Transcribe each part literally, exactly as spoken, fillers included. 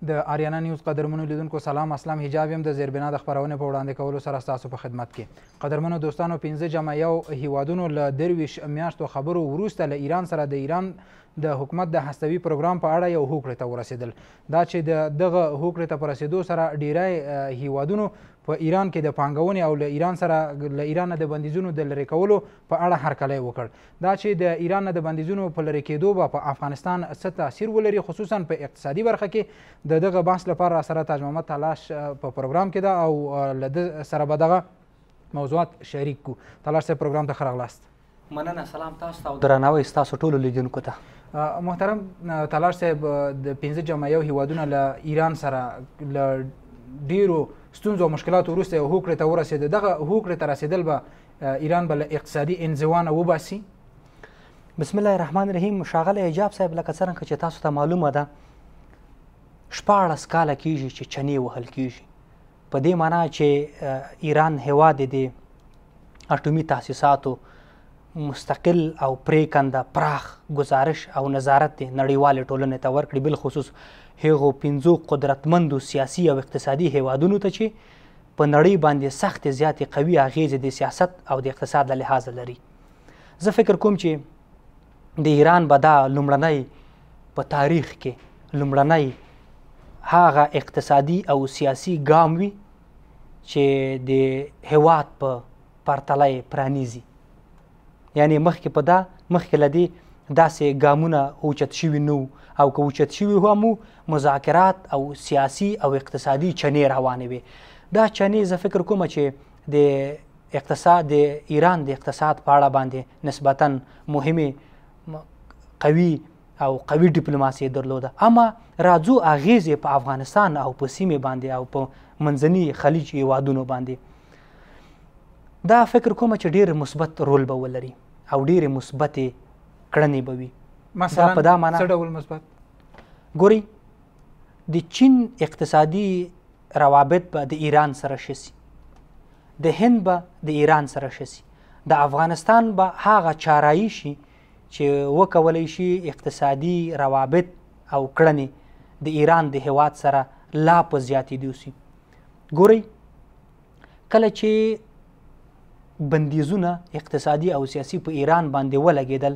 د آریانا نیوز قدرمنو لیدونکو سلام اسلام حجاب یم د زیر بنا د خپرونې په وړاندې کولو سره ستاسو په خدمت کې. قدرمنو دوستانو، پنځه جمع یو هیوادونو له درویشت میاشتو خبرو وروسته له ایران سره د ایران د حکومت د هستوي پروګرام په اړه یو هوکړې ته ورسېدل. دا چې د دغه هوکړې ته په رسېدو سره ډیری هیوادونو په ایران کې د پانګونې او له ایران سره له ایران نه د بندیزونو د لرې کولو په اړه هرکلی وکړ. دا چې د ایران نه د بندیزونو په لرې کېدو به په افغانستان څه تاثیر ولري، خصوصا په اقتصادي برخه کې، د دغه بحث لپاره سره تاج محمد تلاش په پروګرام کې ده او له ده سره به دغه موضوعات شریک کو. تلاش صاحب پروګرام ته ښه راغلاست. مننه. سلام تاسو ته او درناوی ستاسو ټولو لیدونکو ته. محترم تلاش صاحب، د پنځه جمع یو هیوادونه له ایران سره له ډیرو ستونزو او مشکلاتو وروسته یو هوکړې ته ورسېده. دغه هوکړې ته رسېدل به ایران به له اقتصادي انزوا نه وباسي؟ بسم الله الرحمن الرحیم. ښاغلی حجاب صاحب، لکه څرنګه چې تاسو ته معلومه ده، شپاړس کاله کېږي چې چنې وهل کېږي، په دې معنا چې ایران هیواد د اټومي تاسیساتو مستقل او پریکنده پراخ گزارش او نظارت دی نړیوالې ټولنې ته ورکړي، بالخصوص هغو پنځو قدرتمندو سیاسي او اقتصادي هیوادونو ته چې په نړۍ باندې سختې زیاتې قوي اغیزې د سیاست او د اقتصاد له لحاظه لري. زه فکر کوم چې د ایران به دا لومړنی په تاریخ کې لومړنی هغه اقتصادي او سیاسي ګام وي چې د هیواد په پرتله یې پرانیزي. یعنې مخکې په دا مخکې له دې داسې ګامونه اوچت شوي نه وو، او که اوچت شوي هم وو مذاکرات او سیاسي او اقتصادي چنې روانې وې. دا چنې زه فکر کوم چې د اقتصاد د ایران د اقتصاد په اړه باندې نسبتا مهمې قوي او قوي ډیپلوماسي درلوده، اما راځو اغیزې په افغانستان او په سیمې باندې او په منځني خلیج هیوادونو باندې. دا فکر کوم چې ډېر مثبت رول به ولري او ډېرې مثبتې کړنې به وي. مثلا څه ډول مثبت؟ ګورئ، د چین اقتصادي روابط به د ایران سره ښه سي، د هند به د ایران سره ښه سي، د افغانستان به هغه چارایي شي چې وکولی شي اقتصادي روابط او کړنې د ایران د هیواد سره لا په زیاتېدو سي. ګورئ، کله چې بندیزونه اقتصادي او سیاسي په ایران باندې ولګېدل،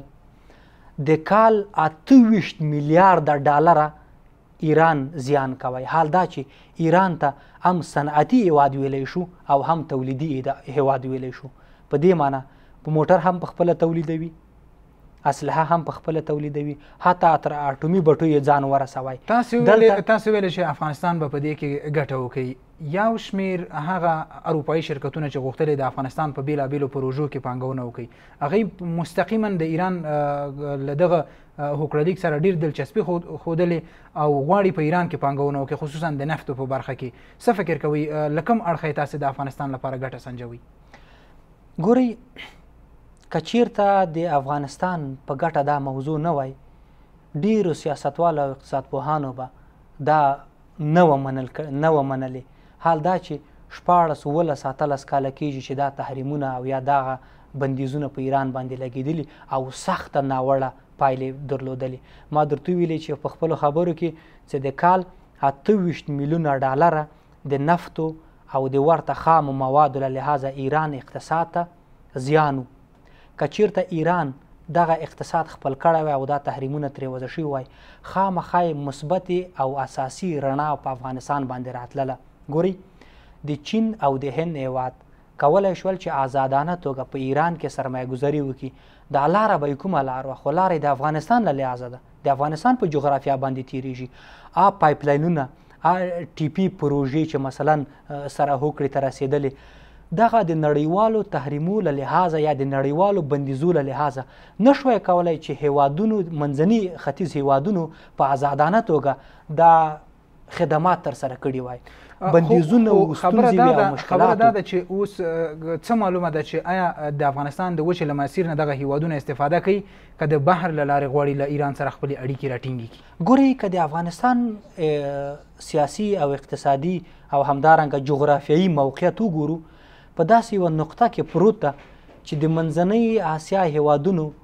د کال اته ویشت میلیارده ډالره ایران زیان کوي. حال دا چې ایران ته هم صنعتي هیواد ویلی شو او هم تولیدي هیواد ویلی شو. په دې معنی په موټر هم په خپله تولیدوي، اسلحه هم په خپله تولیدوي، حتی تر اټومي بټو یې ځان ورسوي. تاسو ویلې چې افغانستان به په دې کې ګټه وکړي. یو شمېر هغه اروپایي شرکتونه چې غوښتل د افغانستان په بېلابېلو پروژو کې پانګونه وکړي، هغوی مستقیما د ایران له دغه هوکړلیک سره ډېر دلچسپي ښودلې او غواړي په ایران کې پانګونه وکړي، خصوصا د نفتو په برخه کې. څه فکر کوئ له کوم اړخه تاسې د افغانستان لپاره ګټه سنجوئ؟ ګورئ، که چیرته د افغانستان په ګټه دا موضوع نه وای، ډیرو سیاستوالو او اقتصادپوهانو به دا نه وه منلې. حال دا چې شپاړس اوولس اتلس کاله کېږي چې دا تحریمونه او یا دغه بندیزونه په ایران باندې لګېدلي او سخته ناوړه پایلې درلودلې. ما درته ویلې چې په خپلو خبرو کې چې د کال اته ویشت میلیونه ډالره د نفتو او د ورته خامو موادو له لحاظه ایران اقتصاد ته زیان و. که چیرته ایران دغه اقتصاد خپل کړی وای او دا تحریمونه ترې وضع شوي وای، خامخا مثبتې او اساسي رڼا په افغانستان باندې راتلله. ګورئ، د چین او د هند هیواد کولی شول چې آزادانه توګه په ایران کې سرمایه گذاري وکړي. دا لاره به یې کومه لار وه؟ خو لاره د افغانستان له لحاظه ده، د افغانستان په جغرافیا باندې تېرېږي. آ پایپلاینونه، آ ټي پي پروژې چې مثلا سره هوکړې ته رسېدلې، دغه د نړیوالو تحریمو له لحاظه یا د نړیوالو بندیزو له لحاظه نشوی کولی چې هیوادونو منځني ختیځ هیوادونو په آزادانه توګه دا خدمات ترسره کړي وای. بندیزونه او ستونزې او مشکلات. خبره دا ده چې اوس څه معلومه ده چې آیا د افغانستان د وچې له مسیر نه دغه هیوادونه استفاده کوي که د بحر له لارې غواړي له ایران سره خپلې اړیکې راټینګې کړي؟ ګورئ، که د افغانستان سیاسي او اقتصادي او همدارنګه جغرافیایي موقعیت وګورو، په داسې یوه نقطه کې پروت ده چې د منځنۍ اسیا هیوادونو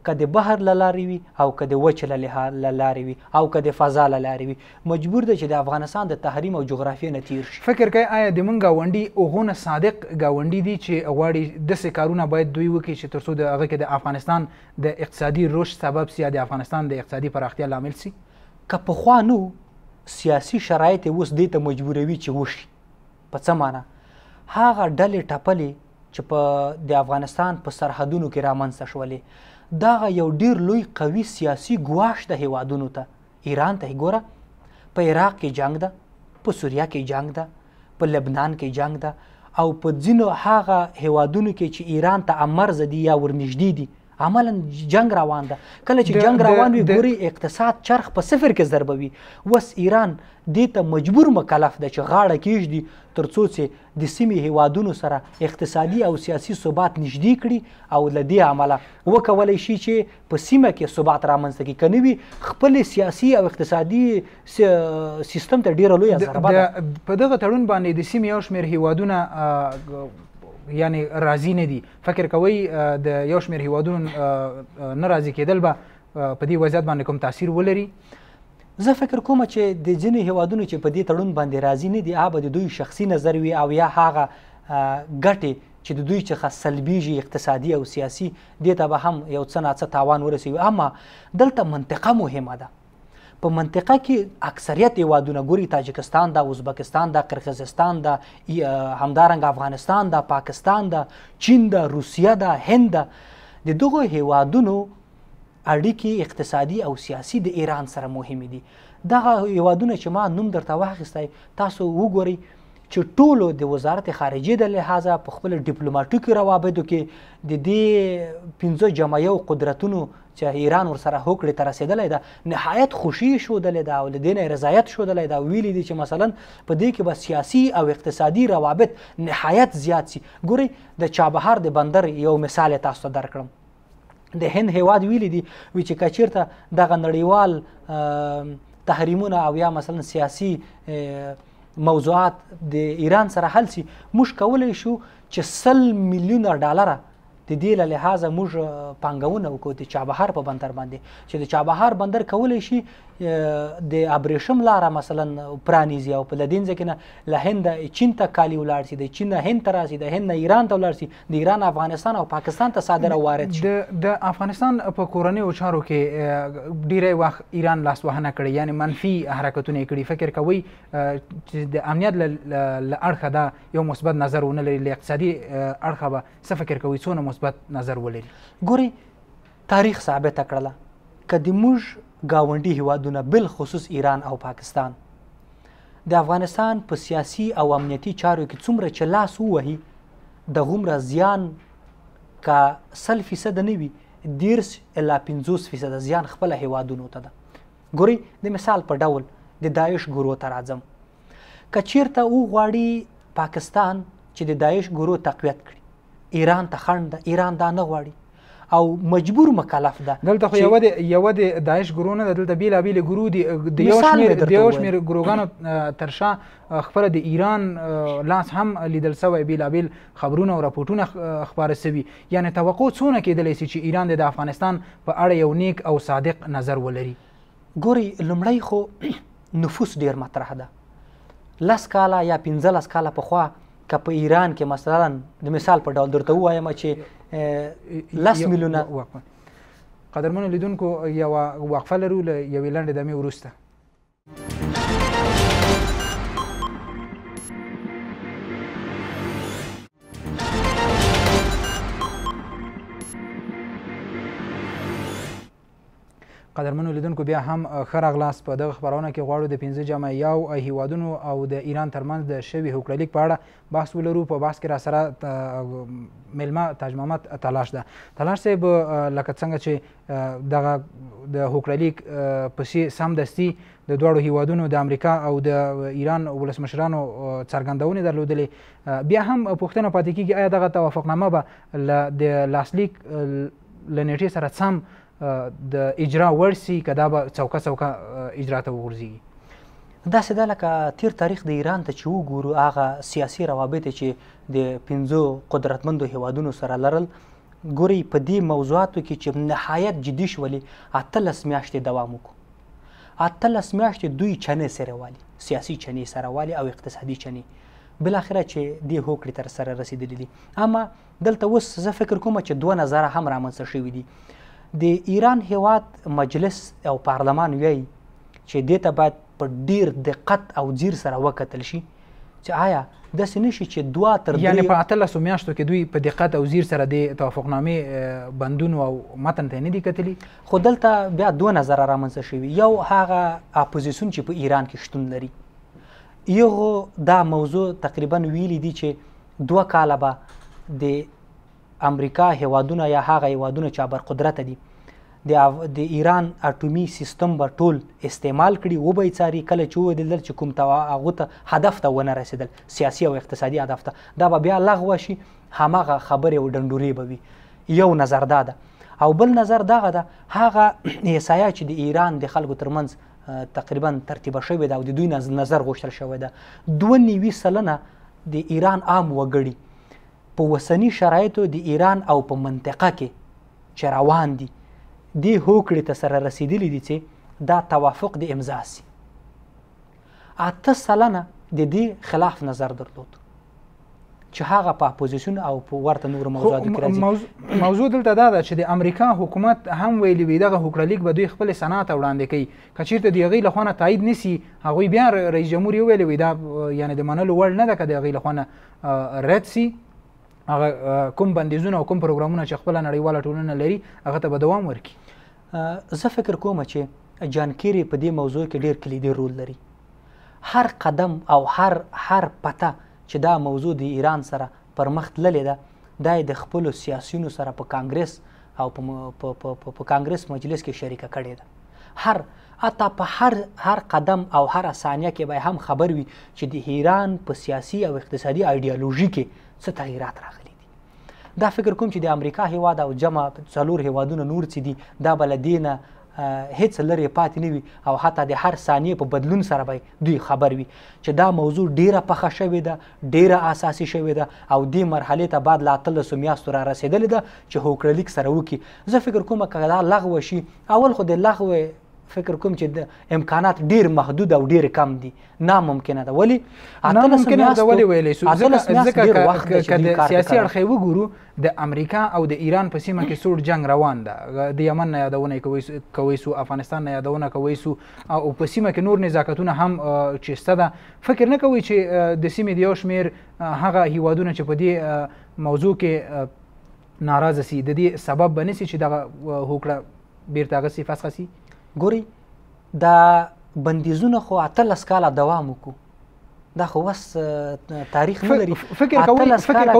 که د بحر له لارې وي او که د وچې له لارې وي او که د فضا له لارې وي، مجبور دی چې د افغانستان د تحریم او جغرافیې نه تیر شي. فکر کوي آیا د موږ ګاونډي هغونه صادق ګاونډي دي چې غواړي داسې کارونه باید دوی وکړي چې تر څو د هغه کې د افغانستان د اقتصادي رشد سبب سي یا د افغانستان د اقتصادي پراختیا لامل سي؟ که پخوا نو سیاسي شرایط یې اوس دې ته مجبوروي چې وشي. په څه معنا؟ هغه ډلې ټپلې چې په د افغانستان په سرحدونو کې رامنځته شولې، دغه یو ډیر لوی قوي سیاسي ګواښ د هیوادونو ته، ایران ته یې ګوره، په عراق کې جنگ ده، په سوریه کې جنگ ده، په لبنان کې جنگ ده، او په ځینو هغه هیوادونو کې چې ایران ته امرزه دي یا ورنږدې دي عملا جنگ روان ده. کله چې جنگ روان وي ګوري اقتصاد چرخ په صفر کې ضربوي. اوس ایران دې ته مجبور مکلف ده چې غاړه کېږدي تر څو چې د سیمې هیوادونو سره اقتصادي او سیاسي ثبات نږدې کړي او له دې عمله وکولی شي چې په سیمه کې ثبات رامنځته کړي. که نه وي خپل سیاسي او اقتصادي سیستم ته ډېره لویه ضربه ده. په دغه تړون باندې د سیمې یو شمېر هیوادونه یعنی راضي نه دي. فکر کوئ د یو شمېر هیوادونو نه راضي کېدل به په دې وضعیت باندې کوم تاثیر ولري؟ زه فکر کوم چې د ځینې هیوادونو چې په دې تړون باندې راضي نه دي، هغه به د دوی شخصي نظر وي او یا هغه ګټې چې د دوی څخه سلبیږي اقتصادي او سیاسي، دې ته به هم یو څه ناڅه تاوان ورسوي. اما دلته منطقه مهمه ده. په منطقه کې اکثریت هیوادونه ګوري، تاجکستان ده، ازبکستان ده، قرغیزستان ده، همدارنګه افغانستان ده، پاکستان ده، چین ده، روسیه ده، هند ده. د دغو هیوادونو اړیکې اقتصادي او سیاسي د ایران سره مهمې دي. دغه هیوادونه چې ما نوم درته واخیستی، تاسو وګورئ چې ټولو د وزارت خارجې د لحاظه په خپل ډیپلوماټیکو روابطو کې د دې پنځه جمع یو قدرتونو چې ایران ورسره هوکړې ته رسېدلی ده نهایت خوشي ښودلې ده او له دې نه یې رضایت ښودلی ده او ویلي دي چې مثلا په دې کې به سیاسي او اقتصادي روابط نهایت زیات سي. ګورئ د چابهار د بندر یو مثال یې تاسو ته درکړم. د هند هیواد ویلي دي وی چې که چېرته دغه نړیوال تحریمونه او یا مثلا سیاسي موضوعات د ایران سره حل سي، موږ کولی شو چې سل میلیونه ډالره د دې له لحاظه موږ پانګونه وکړو د چابهار په بندر باندې، چې د چابهار بندر کولی شي د ابریشم لاره مثلا پرانیزي او په له دې ځای کې نه له هنده چین ته کالي ولاړ سي، د چین نه هند ته راسي، د هند نه ایران ته ولاړ سي، د ایران افغانستان او پاکستان ته صادر او وارد شي. د افغانستان په کورنیو چارو کې ډیری وخت ایران لاسوهنه کړې، یعنی منفي حرکتونه یې کړي. فکر کوئ چې د امنیت له اړخه دا یو مثبت نظر ونه لري، له اقتصادي اړخه به څه فکر کوئ څونه مثبت نظر ولري؟ ګورئ تاریخ ثابته کړله که د موږ ګاونډي هیوادونه بالخصوص ایران او پاکستان د افغانستان په سیاسي او امنیتي چارو کې څومره چې لاس ووهي دغومره زیان که سل فیصده نه وي دیرس الا پنځوس فیصده زیان خپله هیوادونو ته ده. ګورئ د مثال په ډول د داعش ګروه ته راځم. که چیرته وغواړي پاکستان چې د داعش ګروه تقویت کړي، ایران ته خنډ ده، ایران دا نه غواړي او مجبور مکلف ده. دلته خو یوه د یوه د داعش ګروه نه ده، دلته بېلابېلې ګروه دي. د یو شمېر د یو شمېر ګروهګانو تر شا خپله د ایران لاس هم لیدل سوی، بېلابېل خبرونه او راپورټونه خپاره سوي. یعنې توقع څونه کېدلی سي چې ایران د افغانستان په اړه یو نیک او صادق نظر ولري؟ ګورئ لومړی خو نفوس ډېر مطرح ده. لس کاله یا پنځلس کاله پخوا که په ایران کې مثلا د مثال په ډول درته ووایم چې لس میلیونه. قدرمنو لیدونکو یوه وقفه لرو، له یوې لنډې دمې وروسته. قدرمنو لیدونکو بیا هم ښه راغلاست. په دغه خپرونه کې غواړو د پنځه جمع یو هیوادونو او د ایران ترمنځ د شوي هوکړلیک په اړه بحث ولرو. په بحث کې را سره میلمه تاج محمد تلاش ده. تلاش صاحب لکه څنګه چې دغه د هوکړلیک پسې سمدستي د دواړو هیوادونو د امریکا او د ایران ولسمشرانو څرګندونې درلودلې، بیا هم پوښتنه پاتې کېږي آیا دغه توافقنامه به د لاسلیک له نیټې سره سم د اجرا وړ سي که دا به څوکه څوکه اجرا ته وغورځېږي؟ داسې ده لکه تیر تاریخ د ایران ته چې وګورو، هغه سیاسي روابط چې د پنځو قدرتمندو هیوادونو سره لرل ګورئ په دې موضوعاتو کې چې نهایت جدي شولې اتلس میاشتې دوام وکړو. اتلس میاشتې دوی چنې سره والي، سیاسي چنې سره والي او اقتصادي چنې، بالاخره چې دې هوکړې تر سره رسېدلي دي. اما دلته اوس زه فکر کوم چې دوه نظره هم رامنځته شوي دي. د ایران هیواد مجلس او پارلمان وایي چې دې ته باید په ډیر دقت او ځیر سره وکتل شي چې آیا داسې نه شي چې دوه تر درې یعنې په اتلسو میاشتو کې دوی په دقت او ځیر سره د توافقنامې بندونو او متن ته نه دي کتلي. خو دلته بیا دوه نظره رامنځته شوي. یو هغه اپوزیسیون چې په ایران کې شتون لري، یو دا موضوع تقریبا ویلي دي چې دوه کاله به د امریکا هیوادونه یا هغه هیوادونه چې ابرقدرته دي د ایران اټومي سیستم به ټول استعمال کړي، وبه یې څاري. کله چې ولیدل چې کوم هغو ته هدف ته ونه رسېدل، سیاسي او اقتصادي هدف ته، دا به بیا لغوه شي، هماغه خبرې او ډنډورې به وي. یو نظر دا ده. او بل نظر دغه ده، هغه احصایه چې د ایران د خلکو ترمنځ تقریبا ترتیبه شوې ده او د دوی نظر غوښتل شوی ده، دوه نوي سلنه د ایران عام وګړي په اوسني شرایطو د ایران او په منطقه کې چې روان دي دې هوکړې ته سره رسېدلي دي چې دا توافق د امضا سي. اته سلنه د دې خلاف نظر درلود چې هغه په اپوزیسیون او په ورته نورو موضوعاتو کې راځي. موضوع دلته دا ده چې د امریکا حکومت هم ویلي وي دغه هوکړه لیک به دوی خپل سنا ته وړاندې کوي. که چېرته د هغوی له خوا نه تایید نه سي، هغوی بیا رئیس جمهور یې ویلي وي دا یعنې د منلو وړ نه ده که د هغوی له خوا نه رد سي. هغه کوم بندیزونه او کوم پروګرامونه چې خپله نړیواله ټولنه لري هغه ته به دوام ورکړي. زه فکر کوم چې جان کیری په دې موضوع کې ډېر کلیدي رول لري. هر قدم او هر هر پته چې دا موضوع د ایران سره پر مخ تللې ده، دا یې د خپلو سیاسیونو سره په کانګرس او په کانګرس مجلس کې شریکه کړې ده. هر حتی په هر هر قدم او هر ثانیه کې به هم خبر وي چې د ایران په سیاسي او اقتصادي ایډیالوژي کې څه تغیرات راغلي دي. دا فکر کوم چې د امریکا هیواد او جمع څلور هیوادونه نور چې دي دا به له دې نه هیڅ لرې پاتې نه وي او حتی د هر ثانیې په بدلون سره به دوی خبر وي چې دا موضوع ډیره پخه شوې ده، ډیره اساسي شوې ده او دې مرحلې ته بعد له اتلسو میاشتو را رسېدلې ده چې هوکړه لیک سره وکړي. زه فکر کوم که دا لغوه شي، اول خو د لغوه فکر کوم چې د امکانات ډیر محدود او ډیر کم دي، ناممکنه ده. ولې ناممکنه ده؟ ولې ویلی سو؟ ځکه که د سیاسي اړخ یې وګورو، د امریکا او د ایران په سیمه کې سوړ جنگ روان ده. د یمن نه یادونه کوی سو، افغانستان نه یادونه کوی سو، او په سیمه کې نور نزاکتونه هم چې شته ده. فکر نه کوئ چې د سیمې د یو شمېر هغه هیوادونه چې په دې موضوع کې ناراضه سي د دې سبب به نه سي چې دغه هوکړه بیرته هغسې فسخه سي؟ ګورئ، دا بندیزونه خو اتلس کاله دوام وکړو، دا خو بس تاریخ نه لري. فکر کوئ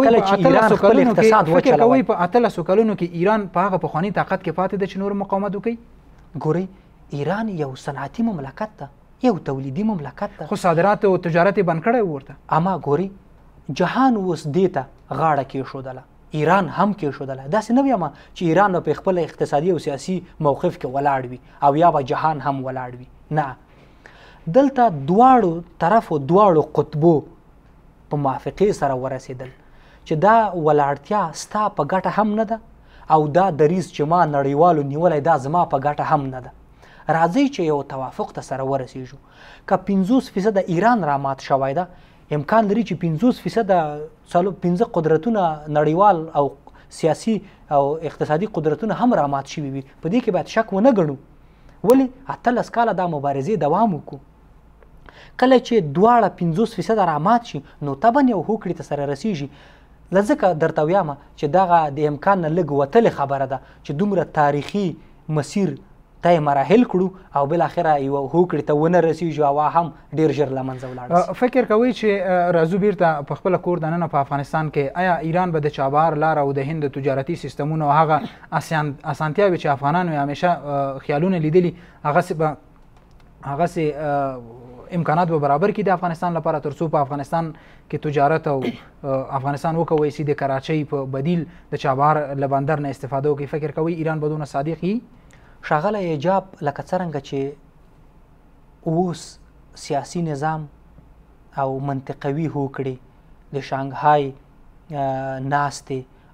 په اتلسو کلونو کې ایران په هغه پخواني طاقت کې پاتې ده چې نور مقاومت وکړي؟ ګورئ، ایران یو صنعتي مملکت ده، یو تولیدي مملکت ده، خو صادرات او تجارت یې بند کړی ورته. اما ګورئ، جهان اوس دې ته غاړه کېښودله، ایران هم کېښودله. داسې نه ویمه چې ایران به په خپل اقتصادي او سیاسي موقف کې ولاړ وي او یا به جهان هم ولاړ وي. نه، دلته دواړو طرفو دواړو قطبو په موافقې سره ورسېدل چې دا ولاړتیا ستا په ګټه هم نه ده او دا دریځ چې ما نړیوالو نیولی دا زما په ګټه هم نه ده. راځئ چې یو توافق ته سره ورسېږو. که پنځوس فیصده ایران رامات شوی ده، امکان لري چې پنځوس فیصده څلور پنځه قدرتونه نړیوال او سیاسي او اقتصادي قدرتونه هم رامات شوي وي. په دې کې باید شک ونه ګڼو. ولې اتلس کاله دا مبارزې دوام وکړو. کله چې دواړه پنځوس فیصده رامات شي نو طبعا یو هوکړې ته سره رسیږي. له ځکه درته ویمه چې دغه د امکان نه لږ وتلې خبره ده چې دومره تاریخي مسیر طی مراحل کړو او بالاخره یوه هوکړې ته ونه رسیږو او هم ډېر ژر له منځه ولاړ شي. فکر کوئ چې راځو بیرته په خپله کور دننه په افغانستان کې آیا ایران به د چابهار لاره او د هند د تجارتي سیستمونو او هغه اسانتیاوې چې افغانانو یې همیشه خیالونه لیدلي هغسې به هغسې امکانات به برابر کړي د افغانستان لپاره تر څو په افغانستان کې تجارت او افغانستان وکوی سي د کراچۍ په بدیل د چابهار له بندر نه استفاده وکړي؟ فکر کوئ ایران به دونه صادق وي؟ ښاغلی ایجاب، لکه څرنګه چې اوس سیاسي نظام او منطقوي هوکړې د شانګهای ناستې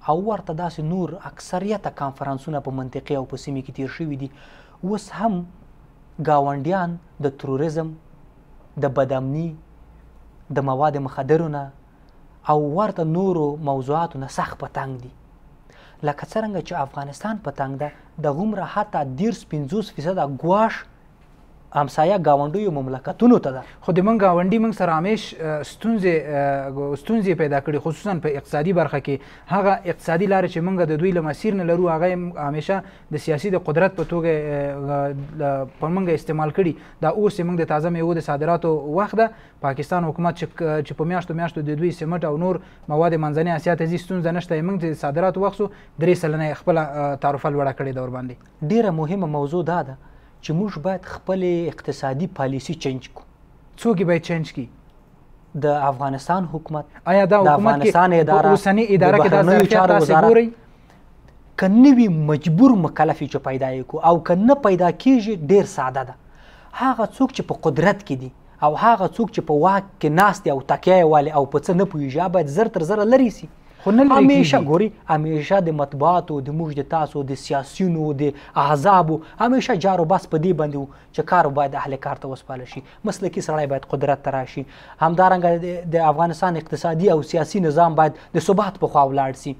او ورته داسې نور اکثریته کانفرانسونه په منطقې او په سیمې کې تیر شوي دي. اوس هم ګاونډیان د تروریزم، د بدامني، د مواد مخدرو نه او ورته نورو موضوعاتو نه سخت په تنګ دي. لکه څرنګه چې افغانستان په تنګ ده، د غومره حتی دیرس پنځوس فیصده ګواښ همسایه ګاونډیو مملکتونو ته ده. خو د موږ ګاونډي موږ سره همیش ستونزې ستونزې پیدا کړي، خصوصا په اقتصادي برخه کې. هغه اقتصادي لارې چې موږ د دوی له مسیر نه لرو هغه همیشه د سیاسي د قدرت په توګه پر موږ استعمال کړي. دا اوس موږ د تازه میوو د صادراتو وخت ده. پاکستان حکومت چې په میاشتو میاشتو د دوی سمټ او نور مواد منځنۍ اسیا ته ځي ستونزه نشته. موږ د صادراتو وخت درې سلنه یې خپله تعرفه لوړه کړې ده ورباندې. ډېره مهمه موضوع دا ده چې موږ باید خپل اقتصادي پالیسي چینج کړو. څوک یې باید چینج کړي؟ د افغانستان حکومت. آیا دا حکومت کې په اوسنۍ اداره کې دا ظرفیت تاسې ګورئ؟ که نه وي مجبور مکلف یې چې پیدا یې کړو، او که نه پیدا کېږي ډېر ساده ده. هغه څوک چې په قدرت کې دي او هغه څوک چې په واک کې ناست دي او تکیه یې والي او په څه نه پوهېږي باید زر تر زره لرې سي. خو نه لرې همیشه ګوري، همیشه د مطبوعاتو، د موږ د تاسو، د سیاسیونو، د احزابو همیشه جار و بحث په دې باندې و چې کار باید اهل کار ته وسپارل شي. مسلکي سړی باید قدرت ته راشي. همدارنګه د افغانستان اقتصادي او سیاسي نظام باید د ثبات په خوا ولاړ سي.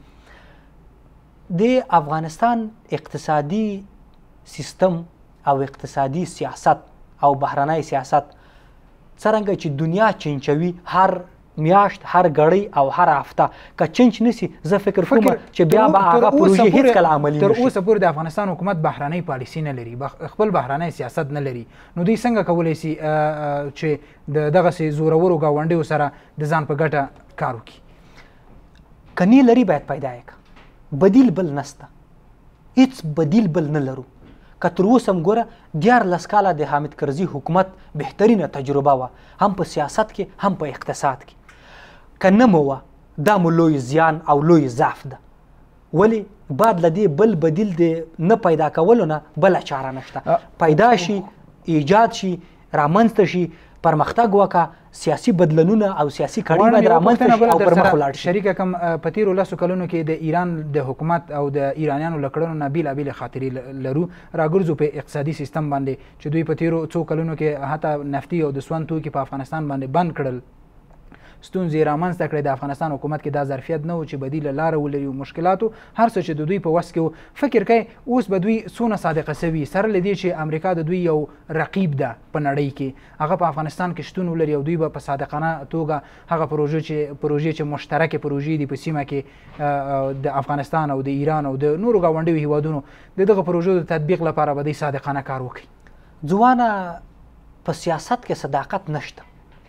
د افغانستان اقتصادي سیستم او اقتصادي سیاست او بهرنی سیاست څرنګه چې دنیا چینچوي، هر میاشت، هر غړی او هر هفته که چینج نسی، زه فکر کوم چې بیا به هغه پروژې هیڅکله عملي نشي. تر اوسه پورې د افغانستان حکومت بهرنۍ پالیسي نه لري، خپل بهرنی سیاست نه لري. نو دوی څنګه کولی سي چې د دغسې زورورو ګاونډیو سره د ځان په ګټه کار وکړي؟ که نه لري باید پیدا یې کړه. بدیل بل نسته، هیڅ بدیل بل نه لرو. که تر اوسه هم ګوره دیارلس کاله د حامد کرزي حکومت بهترینه تجربه وه، هم په سیاست کې هم په اقتصاد کې. که نه مو وه دا مو لوی زیان او لوی ضعف ده. ولې بعد له دې بل بدیل د نه پیدا کولو نه بله چاره نشته. پیدا شي، ایجاد شي، رامنځته شي، پرمختګ وکړه، سیاسي بدلونونه او سیاسي کړۍ باید رامنځته شي او پر مخ ولاړ شي. شریکه کوم په تیرو لسو کلونو کې د ایران د حکومت او د ایرانیانو له کړنو نه بېلابېلې خاطرې لرو. راګرځو په اقتصادي سیستم باندې چې دوی په تیرو څو کلونو کې حتی نفتي او د سون توکي په افغانستان باندې بند کړل. ستونزې یې رامنځته کړې. د افغانستان حکومت کې دا ظرفیت نه و چې بدیله لاره ولري. مشکلاتو هر څه چې د دوی په وس کې و. فکر کوئ اوس به دوی څونه صادقه سوي، سره له دې چې امریکا د دوی یو رقیب ده په نړۍ کې، هغه په افغانستان کې شتون ولري او دوی به په صادقانه توګه هغه پروژې چې پروژې چې مشترکې پروژې دي په سیمه کې د افغانستان او د ایران او د نورو ګاونډیو هیوادونو د دغه پروژو د تطبیق لپاره به دوی صادقانه کار وکړي. ځوانه په سیاست کې صداقت نشته.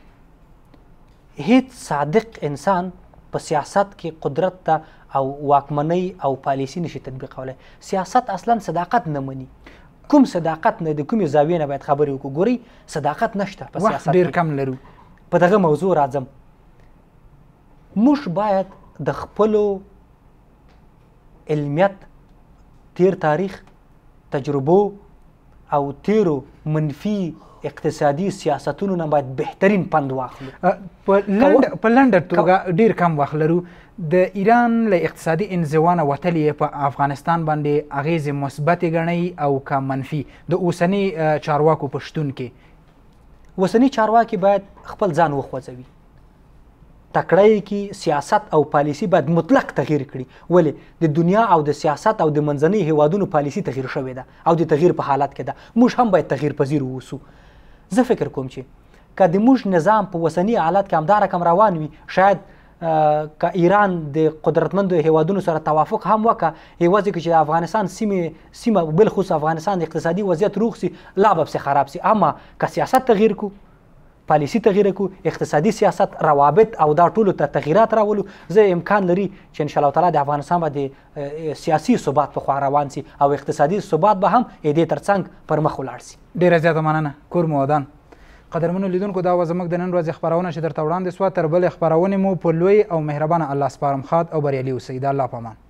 هیڅ صادق انسان په سیاست کې قدرت ته او واکمنۍ او پالیسي نشي تطبیقولی. سیاست اصلا صداقت نه مني. کوم صداقت نه، د کومې زاویې نه باید خبرې وکړو. ګورئ صداقت نشته په سیاست کې. ډېر کم لرو. په دغه موضوع راځم. موږ باید د خپلو علمیت، تیر تاریخ، تجربو او تیرو منفي اقتصادي سیاستونو نه باید بهترین پند واخلو. په لنډه توګه ډېر کم وخت لرو. د ایران له اقتصادي انزوا نه وتل یې په افغانستان باندې اغیزې مثبتې ګڼئ او که منفي د اوسني چارواکو په شتون کې؟ اوسني چارواکي باید خپل ځان وخوځوي، تکړه کی سیاست او پالیسی باید مطلق تغییر کړي. ولې د دنیا او د سیاست او د منځنۍ هیوادونو پالیسی تغییر شوې ده او د تغییر په حالت کې ده. موږ هم باید تغییر پذیر اوسو. زه فکر کوم چې که د موږ نظام په اوسني حالت کې همدا رقم روان وي، شاید که ایران د قدرتمندو هیوادونو سره توافق هم وکړه، یوازې که چې د افغانستان سیمې سیمه بالخصوص افغانستان د اقتصادي وضعیت روغ سي، لا به پسې خراب سي. اما که سیاست تغییر کو، پالیسی تغییر کو، اقتصادي سیاست، روابط او دا ټولو ته تغییرات راولو، زه امکان لري چې ان شاء الله تعالی د افغانستان باندې سیاسي ثبات په خوا روان سي او اقتصادي ثبات به هم دې ترڅنګ پر مخ ولاړ سي. ډېره زیاته مننه. کور مو ودان. قدرمنو لیدونکو، دا وه زموږ د نن ورځې خپرونه چې درته وړاندې سوه. تر بلې خپرونې مو په لوی او مهربانه الله سپارم. ښاد او بریالي اوسئ. د الله په امان.